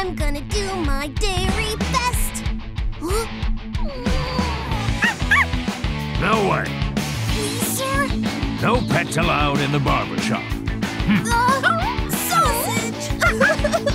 I'm gonna do my dairy best. No way. Please, sir? No pets allowed in the barbershop. Sausage!